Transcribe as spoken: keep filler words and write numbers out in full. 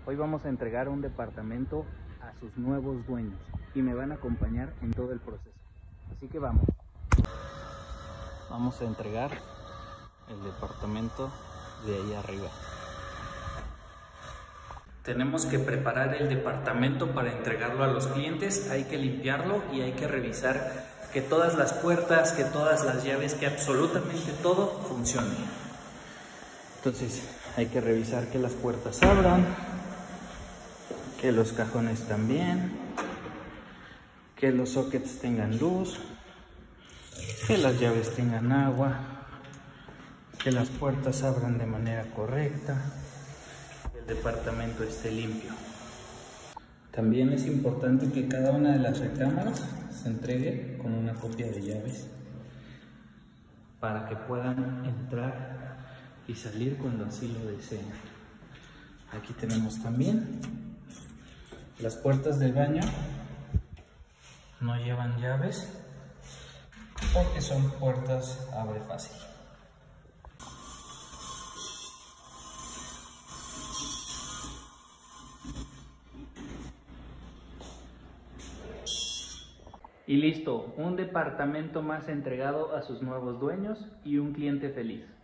Hoy vamos a entregar un departamento a sus nuevos dueños y me van a acompañar en todo el proceso. Así que vamos. Vamos a entregar el departamento de ahí arriba. Tenemos que preparar el departamento para entregarlo a los clientes. Hay que limpiarlo y hay que revisar que todas las puertas, que todas las llaves, que absolutamente todo funcione. Entonces hay que revisar que las puertas abran, que los cajones también, que los sockets tengan luz, que las llaves tengan agua, que las puertas abran de manera correcta, que el departamento esté limpio. También es importante que cada una de las recámaras se entregue con una copia de llaves para que puedan entrar y salir cuando así lo deseen. Aquí tenemos también las puertas del baño. No llevan llaves porque son puertas abre fácil. Y listo, un departamento más entregado a sus nuevos dueños y un cliente feliz.